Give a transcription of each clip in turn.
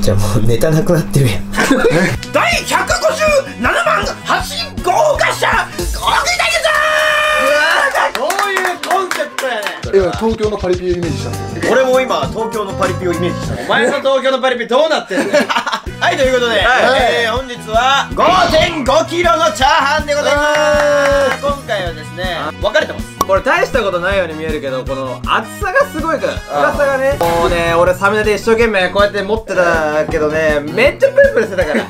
じゃあもうネタなくなってるやん。 第157万発信豪華者お送りいただきます。どういうコンセプトやねん。 今東京のパリピをイメージしたんですよ。 俺も今東京のパリピをイメージした。お前の東京のパリピどうなってんの。はい、ということで、本日は 5.5 キロのチャーハンでございます。今回はですね、分かれてます。 これ大したことないように見えるけど、この厚さがすごいから、深さがね、もうね、俺サムネで一生懸命こうやって持ってたけどね、めっちゃプルプルしてたから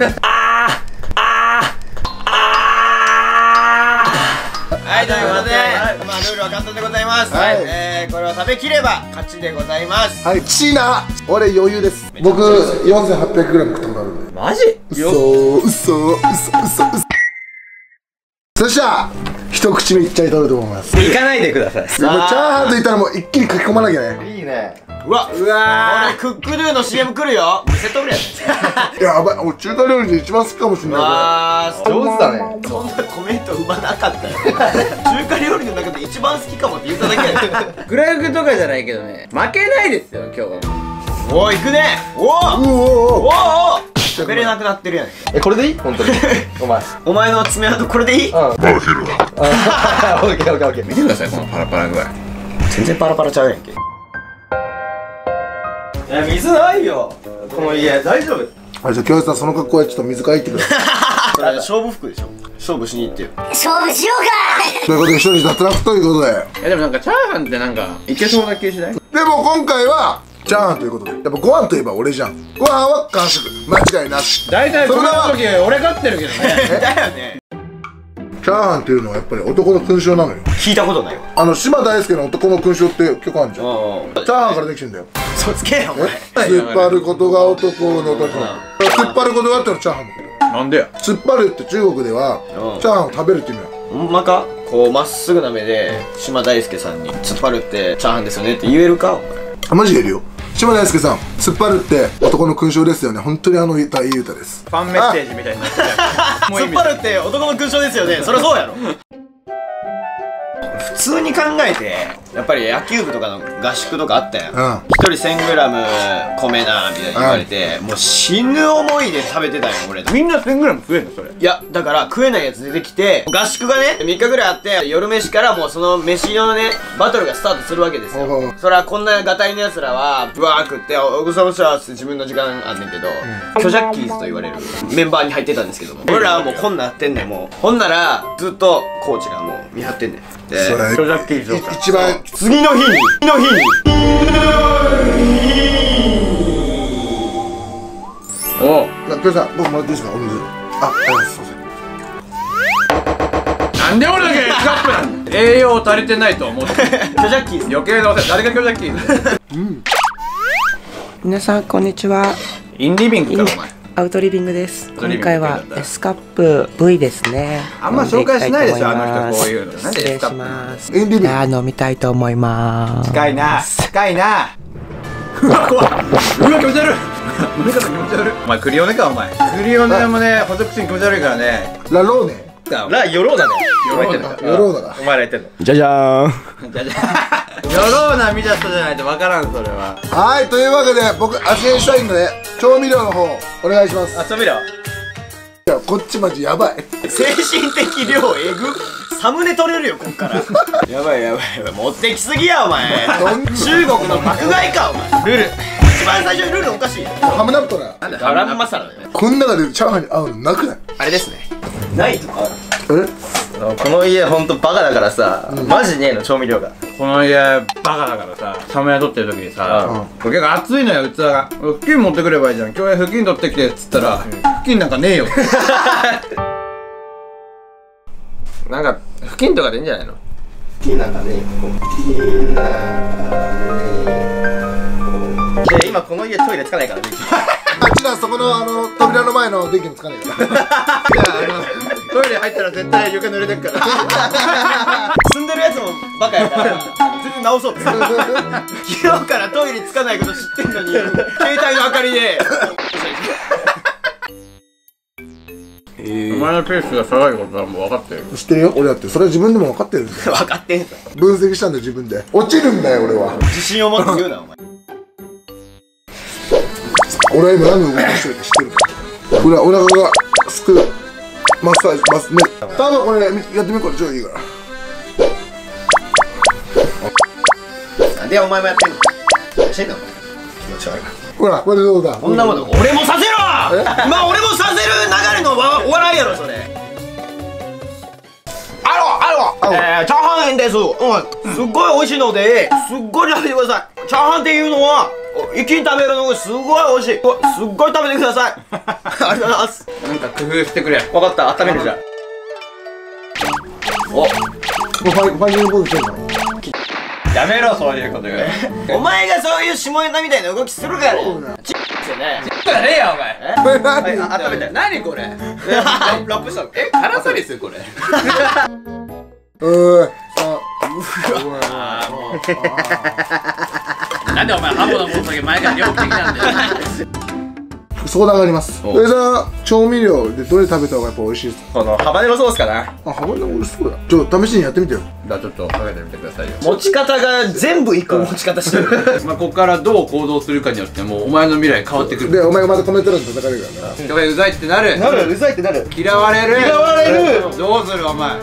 はい、ということで、まあルールは簡単でございます。はい、これを食べきれば勝ちでございます。 はい、チーナ俺余裕です。僕 4800g 食ったことあるんで。 マジ？ 嘘。そしたら一口目いっちゃいたいと思います。 行かないでください。 もうチャーハンと言ったらもう一気に書き込まなきゃね。 いいね。 うわこれクックドゥの CM 来るよ。セットぐらいややばい、俺中華料理で一番好きかもしれない。 あー上手だね。 そんなコメント生まなかったよ。中華料理の中で一番好きかもって言っただけやよ。 グラフとかじゃないけどね、負けないですよ今日は。 おー、いくね。おー食べれなくなってるやん。 これでいい？本当にお前の爪痕これでいい？ オッケーオッケー。見てください、このパラパラ具合。 全然パラパラちゃうやんけ。いや、水ないよこの家。大丈夫？ じゃあ京平さん、その格好でちょっと水買い行ってください。 それ勝負服でしょ。勝負しに行ってよ。 勝負しようか。 ということで一人脱落ということで、 でもなんかチャーハンってなんかいけそうな気しない？ でも今回はチャーハンということで、やっぱご飯といえば俺じゃん。ご飯は完食間違いなし。 大体この時俺勝ってるけどね。 だよね。 チャーハンっていうのはやっぱり男の勲章なのよ。 聞いたことないわ。 島大輔の男の勲章って曲あるじゃん。チャーハンからできてんだよ。 そつけよお前。 突っ張ることが男の男。突っ張ることがあったらチャーハンだけど。 なんでや。 突っ張るって中国ではチャーハンを食べるって意味なの。 ほんまか？こうまっすぐな目で島大輔さんに突っ張るってチャーハンですよねって言えるかお前。 マジで言えるよ。島大輔さん、突っ張るって男の勲章ですよね。本当にいい歌です。 ファンメッセージみたいになってる。 突っ張るって男の勲章ですよね。そりゃそうやろ。普通に考えてやっぱり野球部とかの合宿とかあったやん。1人 1000g 米なみたいに言われて、もう死ぬ思いで食べてたよ俺。 みんな 1000g 食えんのそれ？ いやだから食えないやつ出てきて、合宿がね3日ぐらいあって、夜飯からもうその飯のねバトルがスタートするわけですよ。それはこんなガタイのやつらはブワー食っておぐさぐさって自分の時間あんねんけど、巨ジャッキーズと言われるメンバーに入ってたんですけども、俺らはもうこんなんやってんねん。もうほんならずっとコーチがもう見張ってんねん。で巨ジャッキーズ一番次の日にお京平さん、僕もらっていいですか、お水。ありがとうございます。すいません。 なんで俺だけカップなんだ。栄養足りてないと思って。 巨ジャッキーズ余計なお世話。誰が巨ジャッキーズ？ 皆さんこんにちは。 インリビングかお前。 アウトリビングです。 トリビング今回はエスカップ V ですね。 あんま紹介しないでしょ、あの人こういうの。なん失礼しでエスカップ？ ます。 エンディビング。 飲みたいと思います。 近いな。うわ怖い。うわ気持ち悪い。目から気持ち悪い。お前クリオネかお前。クリオネもね補足口に気持ち悪いからね。 ラローネ。 ラヨローだね。 ヨローナ。 ヨローナだ。 お前ら言ってんの。 じゃじゃーん。 じゃじゃ。ヨローナ見た人じゃないとわからんそれは。 はい、というわけで僕味変したいので調味料の方お願いします。 あ、調味料。 いや、こっちマジやばい。 精神的量えぐ。サムネ取れるよこっから。やばい持ってきすぎやお前。中国の爆買いかお前。ルール一番最初にルールおかしい。 ハムナプトラ。 ガラムマサラだね。 こん中でチャーハンに合うのなくない？ あれですね。ないとかある。 え？ この家ほんとバカだからさ、マジねえの調味料が。 この家バカだからさ、サムネ撮ってる時にさ、これ結構熱いのよ器が。布巾持ってくればいいじゃん。今日布巾取ってきてっつったら、布巾なんかねえよ。 なんか布巾とかでいいんじゃないの？で今この家トイレつかないからね。 あっちらそこの扉の前の電気もつかないから。 トイレ入ったら絶対床濡れてっから。 住んでるやつもバカやから全然直そうって。昨日からトイレつかないこと知ってんのに携帯の明かりで。 お前のペースが下がることはもう分かってる。 知ってるよ、俺だって。それは自分でも分かってるんだよ。 分かってんさ。 分析したんだよ自分で。落ちるんだよ俺は。 自信を持って言うなお前。 俺は今何の動きしてるか知ってるから。お腹がすくマッサージね。多分これやってみるから超いいから。 なんでお前もやってんの。何してんのお前。気持ち悪いな。 ほらこれどうだ。 こんなもの俺もさせろ。まあ俺もさせる流れのお笑いやろそれ。チャーハンです。すっごい美味しいので、すっごい食べてください。チャーハンっていうのは一気に食べるのがすごい美味しい。すっごい食べてください。ありがとうございます。 なんか工夫してくれ。 分かった、温めるじゃん。お、 ファイニングポーズしてるの。 やめろそういうこと言う。 お前がそういう下ネタみたいな動きするから。ちっってね。 じゃねえよお前。 これ何？ 温めて。 何これ。ラップしたの。辛さですよこれ。なんでお前ハモのものだけ前から両手きなんだよ。 相談があります。上田調味料でどれ食べた方がやっぱ美味しいですか？ このハバネロソースかな。 あ、ハバネロ美味しそうだ。ちょっと試しにやってみてよ。 じゃあちょっとかけてみてくださいよ。 持ち方が全部一個持ち方してる。 まあここからどう行動するかによってもうお前の未来変わってくる。 で、お前がまたコメント欄で叩かれるからな。 人がうざいってなる。 うざいってなる。 嫌われる。どうするお前。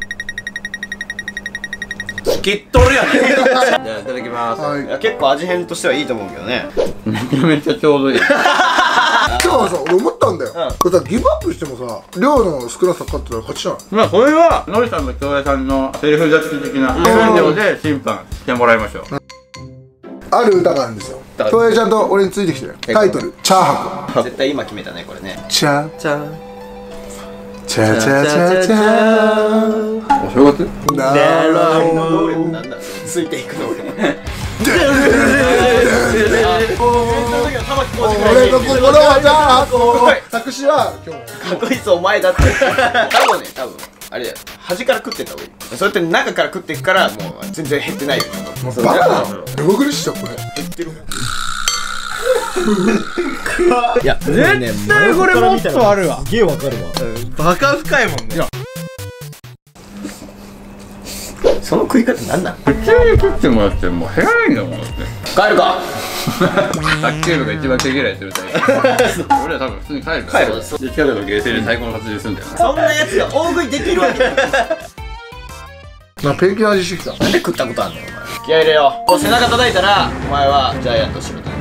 きっとるやね。じゃあいただきます。 はい。 いや結構味変としてはいいと思うけどね。 めちゃめちゃちょうどいい。 今日はさ、俺思ったんだよ。これさ、ギブアップしてもさ、量の少なさ勝ってたら勝ちじゃない。 まあこれはのりさんと京平さんのセリフ雑誌的な分量で審判してもらいましょう。 ある歌があるんですよ。京平ちゃんと俺についてきて。タイトル、チャーハン。 絶対今決めたねこれね。 チャじゃあ。 チャチャチャチャお正月？ ななんだついていくの俺。 俺の心はチャーハン。作詞は今日。 かっこいいぞお前だって。多分あれだよ。端から食ってった方がいい。それって中から食っていくからもう全然減ってないよ。 バカなの。レモグリッシュだこれ。 減ってる。 いや、 絶対これもっとあるわ。 すげえわかるわ。 バカ深いもんね。 その食い方なんなん？ 普通に食ってもらってもう減らないんだもんだって。 帰るか。 卓球部が一番手嫌いするタイプ。俺ら多分普通に帰るから。 帰る。 で近くのゲーセンで最高の活動するんだよ。 そんなやつが大食いできるわけない。 なペンキの味してきた。 なんで食ったことあんのよお前。気合い入れよう。こう背中叩いたらお前はジャイアントシロタです。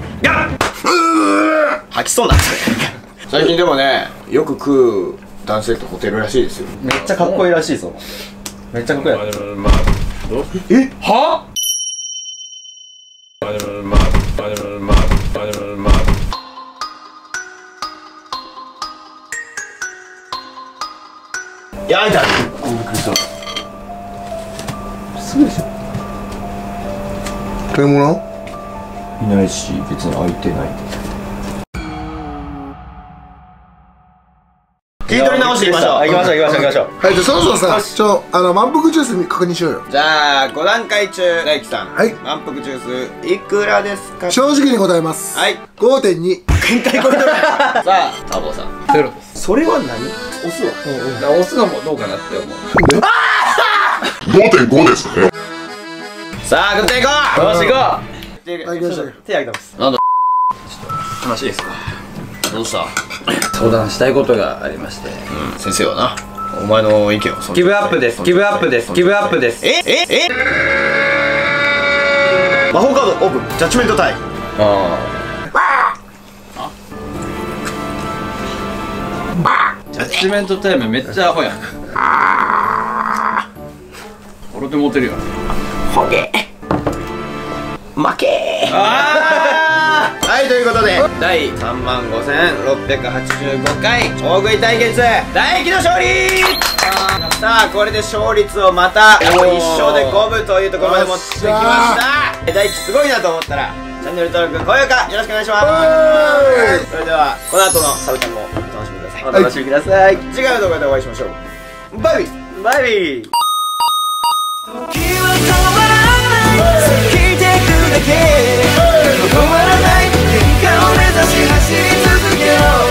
吐きそうになってる。最近でもね、よく食う男性とホテルらしいですよ。 めっちゃかっこいいらしいぞ。めっちゃかっこいい。 まあどう？え？は？まあやだ。 すぐでしょ。買い物？ いないし、別に空いてない。 聞い取り直していきましょう。 行きましょう。 はい、じゃあそろそろさ、満腹ジュースに確認しようよ。 じゃあ5段階中大輝さん。 はい。 満腹ジュースいくらですか？ 正直に答えます。 はい。 5.2。 限界超えてる。さあタボさん。 ゼロです。 それは何？押すわ。 押すのもどうかなって思う。 5.5 ですね。 さあ食っていこう。 よし行こはい、行きましょう。 手挙げてます。 話いいですか？ どうした？ 相談したいことがありまして。 先生はな、お前の意見をギブアップです。ギブアップです。ギブアップです。 魔法カードオープン。ジャッジメントタイム。 ジャッジメントタイムめっちゃアホやん。俺でモテるよ。 ほげ負けはい、ということで第35,685回大食い対決大輝の勝利。さあこれで勝率をまた1勝で5分というところまで持ってきました。大輝すごいなと思ったらチャンネル登録、高評価よろしくお願いします。それではこの後のサブちゃんもお楽しみください。 お楽しみください。 次回の動画でお会いしましょう。バイビーバイビー。 時は止まらない過ぎてくだけ止まらない結果を目指し走り続けよう